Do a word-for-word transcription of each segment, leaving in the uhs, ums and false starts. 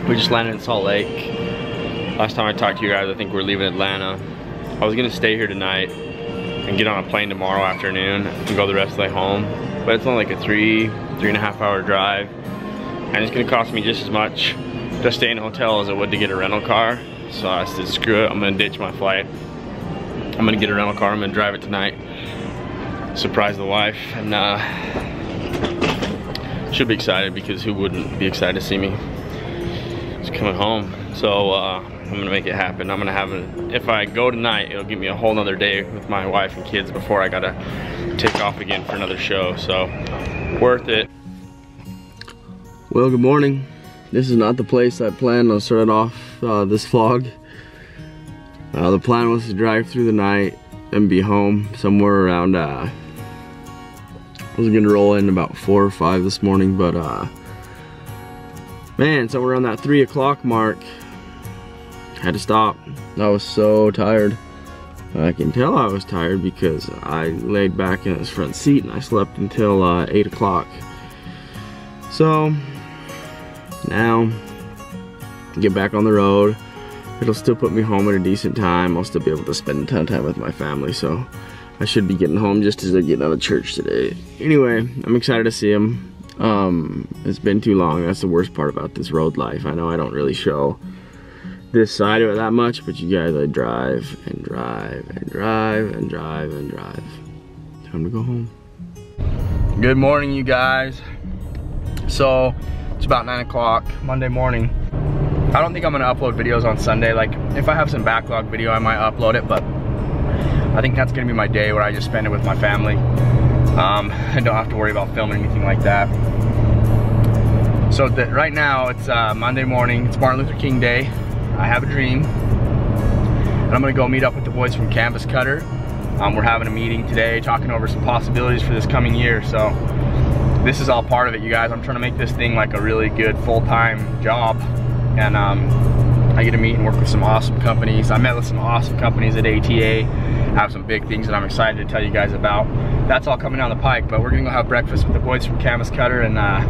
We just landed in Salt Lake. Last time I talked to you guys, I think we're leaving Atlanta. I was gonna stay here tonight and get on a plane tomorrow afternoon and go the rest of the way home. But it's only like a three, three and a half hour drive. And it's gonna cost me just as much to stay in a hotel as it would to get a rental car. So I said, screw it, I'm gonna ditch my flight. I'm gonna get a rental car, I'm gonna drive it tonight. Surprise the wife, and uh, should be excited because who wouldn't be excited to see me just coming home. So uh, I'm gonna make it happen. I'm gonna have a, if I go tonight, it'll give me a whole nother day with my wife and kids before I gotta take off again for another show. So worth it. Well, good morning. This is not the place I planned on starting off uh, this vlog. Uh, the plan was to drive through the night and be home somewhere around, uh, I was gonna roll in about four or five this morning, but uh, man, somewhere around that three o'clock mark, had to stop. I was so tired. I can tell I was tired because I laid back in this front seat and I slept until uh, eight o'clock. So now, get back on the road. It'll still put me home at a decent time. I'll still be able to spend a ton of time with my family, so I should be getting home just as I get out of church today. Anyway, I'm excited to see him. Um, it's been too long. That's the worst part about this road life. I know I don't really show this side of it that much, but you guys, I drive and drive and drive and drive and drive. Time to go home. Good morning, you guys. So it's about nine o'clock Monday morning. I don't think I'm gonna upload videos on Sunday. Like, if I have some backlog video, I might upload it, but I think that's gonna be my day where I just spend it with my family. Um, I don't have to worry about filming anything like that. So the, right now it's uh, Monday morning. It's Martin Luther King Day. I have a dream, and I'm gonna go meet up with the boys from Canvas Cutter. Um, we're having a meeting today, talking over some possibilities for this coming year. So this is all part of it, you guys. I'm trying to make this thing like a really good full-time job, and um, I get to meet and work with some awesome companies. I met with some awesome companies at A T A. I have some big things that I'm excited to tell you guys about. That's all coming down the pike, but we're gonna go have breakfast with the boys from Canvas Cutter and uh,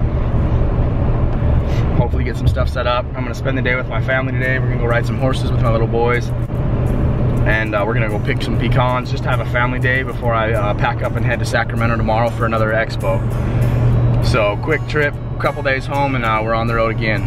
hopefully get some stuff set up. I'm gonna spend the day with my family today. We're gonna go ride some horses with my little boys, and uh, we're gonna go pick some pecans, just to have a family day before I uh, pack up and head to Sacramento tomorrow for another expo. So quick trip, couple days home, and uh, we're on the road again.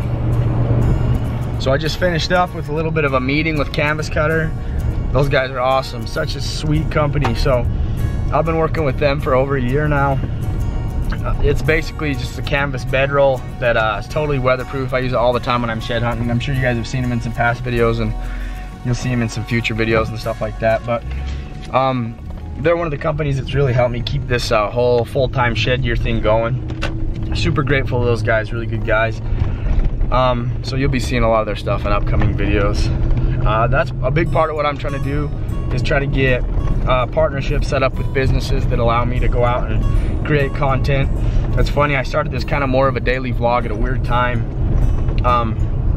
So I just finished up with a little bit of a meeting with Canvas Cutter. Those guys are awesome, such a sweet company. So I've been working with them for over a year now. Uh, it's basically just a canvas bedroll that uh, is totally weatherproof. I use it all the time when I'm shed hunting. I'm sure you guys have seen them in some past videos, and you'll see them in some future videos and stuff like that. But um, they're one of the companies that's really helped me keep this uh, whole full-time shed gear thing going. Super grateful to those guys, really good guys. Um, so you'll be seeing a lot of their stuff in upcoming videos. Uh, that's a big part of what I'm trying to do, is try to get uh, partnerships set up with businesses that allow me to go out and create content. It's funny, I started this kind of more of a daily vlog at a weird time, um,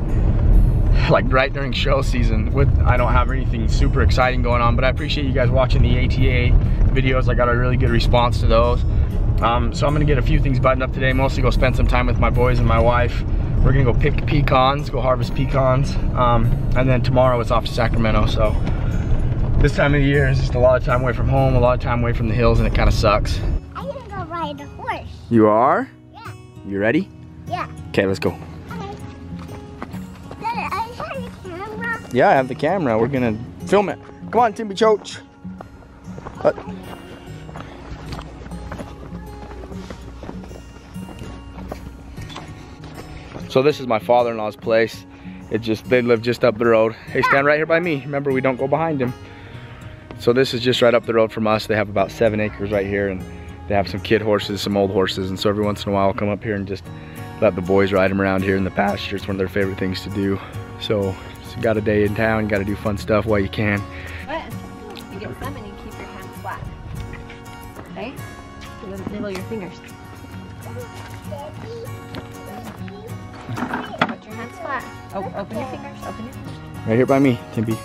like right during show season. With I don't have anything super exciting going on, but I appreciate you guys watching the A T A videos. I got a really good response to those. Um, so I'm gonna get a few things buttoned up today, mostly go spend some time with my boys and my wife. We're gonna go pick pecans, go harvest pecans, um, and then tomorrow it's off to Sacramento. So this time of the year is just a lot of time away from home, a lot of time away from the hills, and it kind of sucks. I'm gonna go ride a horse. You are? Yeah. You ready? Yeah. Okay, let's go. Okay. Dad, I have the camera. Yeah, I have the camera. We're gonna film it. Come on, Timby Choach. Uh, So this is my father-in-law's place. It just, they live just up the road. Hey, stand right here by me. Remember, we don't go behind him. So this is just right up the road from us. They have about seven acres right here, and they have some kid horses, some old horses. And so every once in a while I'll come up here and just let the boys ride them around here in the pasture. It's one of their favorite things to do. So, so got a day in town, got to do fun stuff while you can. But you get some and you keep your hands flat. Okay? Nibble your fingers. Put your hands flat. Oh, open your fingers. Open your fingers. Right here by me, Timby.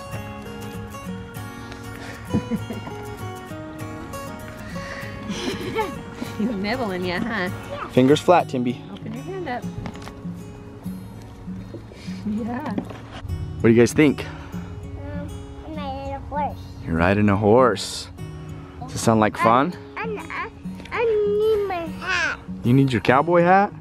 He's nibbling you, huh? Fingers flat, Timby. Open your hand up. Yeah. What do you guys think? Um, I'm riding a horse. You're riding a horse. Does it sound like fun? I, I, I need my hat. You need your cowboy hat?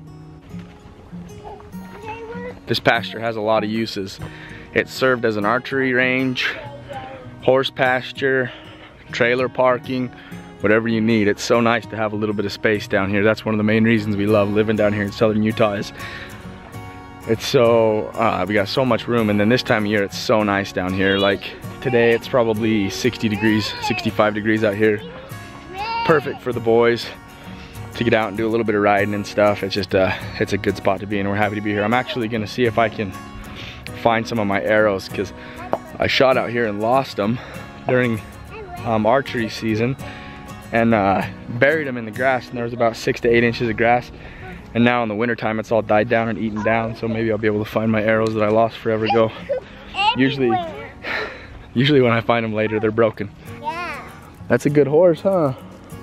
This pasture has a lot of uses. It served as an archery range, horse pasture, trailer parking, whatever you need. It's so nice to have a little bit of space down here. That's one of the main reasons we love living down here in southern Utah is it's so, uh, we got so much room, and then this time of year it's so nice down here. Like today it's probably sixty degrees, sixty-five degrees out here. Perfect for the boys to get out and do a little bit of riding and stuff. It's just uh, it's a good spot to be in. We're happy to be here. I'm actually gonna see if I can find some of my arrows because I shot out here and lost them during um, archery season and uh, buried them in the grass, and there was about six to eight inches of grass, and now in the winter time it's all died down and eaten down, so maybe I'll be able to find my arrows that I lost forever ago. Usually, usually when I find them later they're broken. Yeah. That's a good horse, huh?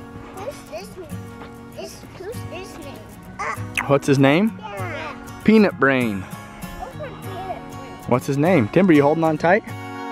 What's his name? Yeah. Peanut Brain. What's his name? Timber, you holding on tight?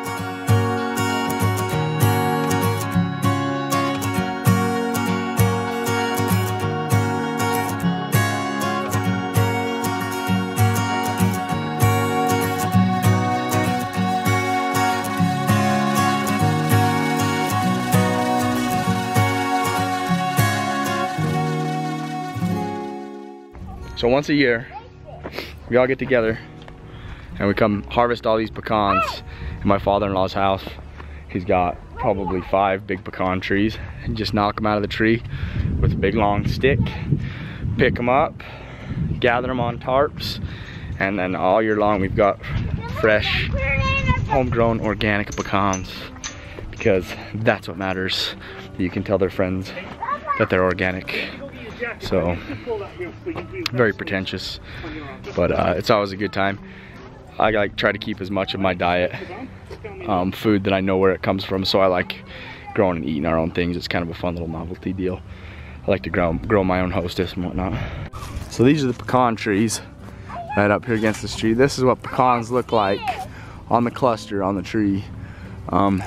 So once a year, we all get together and we come harvest all these pecans in my father-in-law's house. He's got probably five big pecan trees, and just knock them out of the tree with a big long stick, pick them up, gather them on tarps, and then all year long we've got fresh, homegrown, organic pecans, because that's what matters. You can tell their friends that they're organic. So, very pretentious, but uh, it's always a good time. I like try to keep as much of my diet um, food that I know where it comes from, so I like growing and eating our own things. It's kind of a fun little novelty deal. I like to grow, grow my own hostess and whatnot. So these are the pecan trees right up here against this tree. This is what pecans look like on the cluster on the tree. Um,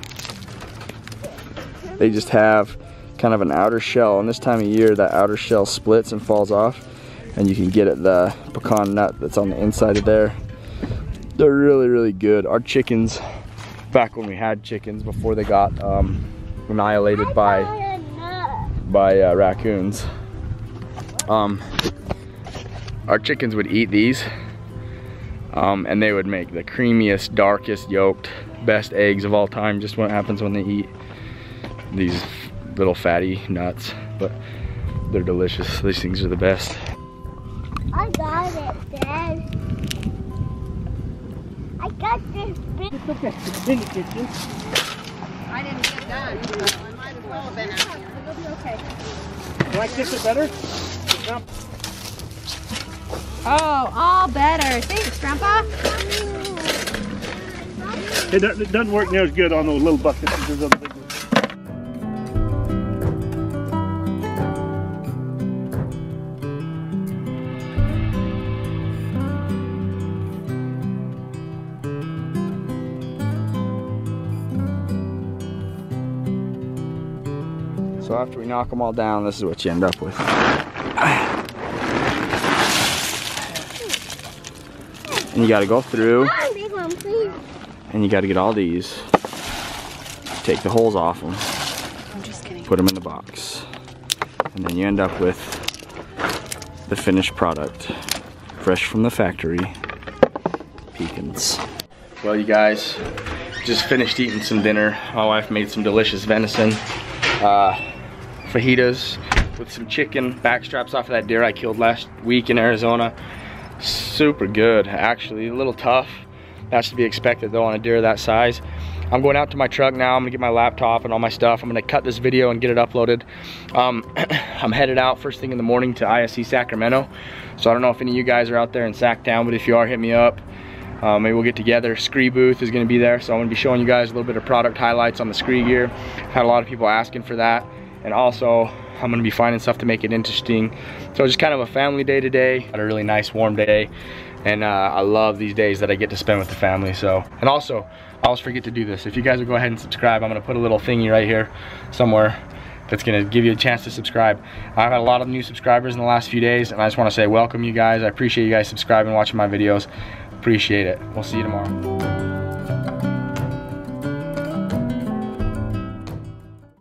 they just have kind of an outer shell, and this time of year that outer shell splits and falls off, and you can get at the pecan nut that's on the inside of there. They're really, really good. Our chickens, back when we had chickens before they got um, annihilated by by uh, raccoons, um, our chickens would eat these, um, and they would make the creamiest, darkest yolked, best eggs of all time. Just what happens when they eat these little fatty nuts, but they're delicious. These things are the best. I got it, Dad. I got this big. It's okay. It's in the kitchen. I didn't get done, so I might as well have been out here. It'll be okay. Like this is better? Oh, all better. Thanks, Grandpa. It, do- it doesn't work near as good on those little buckets as those other big ones. So after we knock them all down, this is what you end up with. And you gotta go through, Big one, please. and you gotta get all these, take the holes off them, I'm just kidding. put them in the box, and then you end up with the finished product, fresh from the factory, pecans. Well, you guys, just finished eating some dinner. My wife made some delicious venison. Uh, fajitas with some chicken, back straps off of that deer I killed last week in Arizona. Super good, actually. A little tough. That's to be expected though on a deer that size. I'm going out to my truck now. I'm gonna get my laptop and all my stuff. I'm gonna cut this video and get it uploaded. Um, I'm headed out first thing in the morning to I S C Sacramento. So I don't know if any of you guys are out there in Sac-Town, but if you are, hit me up. Uh, maybe we'll get together. Scree booth is gonna be there. So I'm gonna be showing you guys a little bit of product highlights on the Scree gear. Had a lot of people asking for that. And also, I'm gonna be finding stuff to make it interesting. So just kind of a family day today. Had a really nice warm day. And uh, I love these days that I get to spend with the family. So, and also, I always forget to do this. If you guys will go ahead and subscribe, I'm gonna put a little thingy right here somewhere that's gonna give you a chance to subscribe. I've had a lot of new subscribers in the last few days, and I just wanna say welcome you guys. I appreciate you guys subscribing, watching my videos. Appreciate it. We'll see you tomorrow.